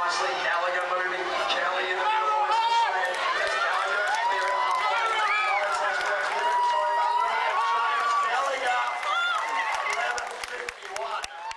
obviously Gallagher moving. Kelly in the middle. It's the same. It's Gallagher. Clear it half line. Lawrence has work here. Sorry about that. Gallagher. 11:51.